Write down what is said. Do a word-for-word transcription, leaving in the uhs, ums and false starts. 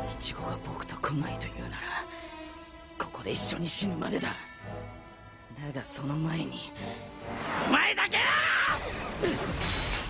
イチゴが僕と来ないというならここで一緒に死ぬまでだ。だがその前にお前だけは